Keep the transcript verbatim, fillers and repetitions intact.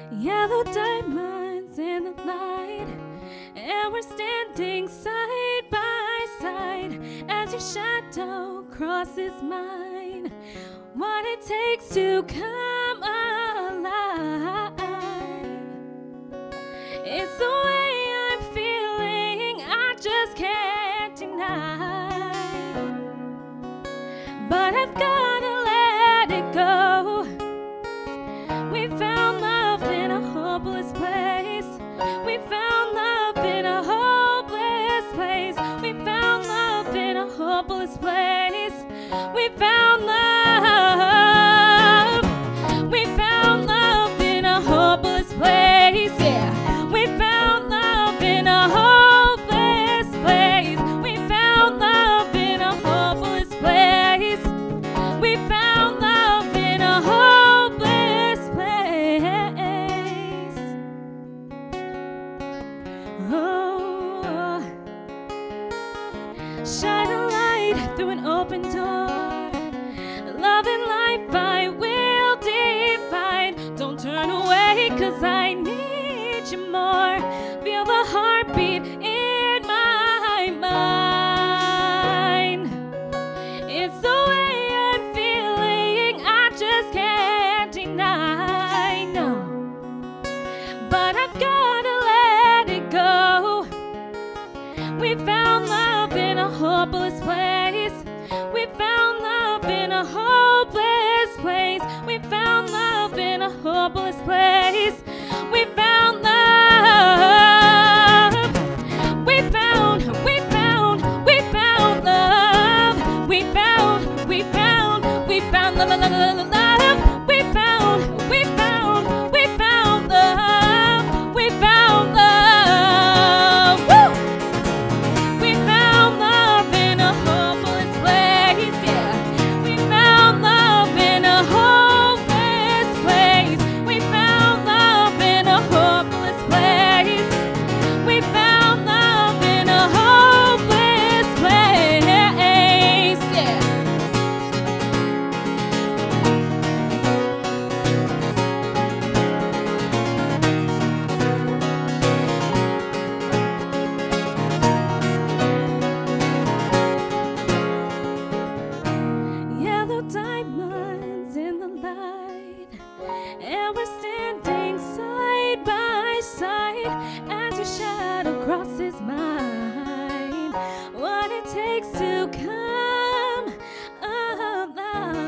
Yellow diamonds in the light, and we're standing side by side as your shadow crosses mine. What it takes to come alive. It's the way I'm feeling, I just can't deny. But I've gotta let it go. We found love in a hopeless place. We found love in a hopeless place. We found love in a hopeless place. We found love. We found love in a hopeless place. Yeah. We found love in a hopeless place. We found love in a hopeless place. We found love in a hopeless place. Oh, shine a light through an open door. Love and life I will divide. Don't turn away, 'cause I need you more. Feel the heartbeat in my mind. It's the way I'm feeling, I just can't deny, no. But I've gotta let it go. We found love in a hopeless place. We found love in a hopeless place. We found love in a hopeless place. We found love. We found, we found, we found love. We found, we found, we found love, love, love, love, love. We found, we found, we found love. We found love. Woo! We found love in a hopeless place, yeah. We found love in a hopeless place. We found love in a hopeless place. We found love in a hopeless place, yeah. Yellow diamonds in the light, and we're standing side by side as your shadow crosses mine. What it takes to come alive.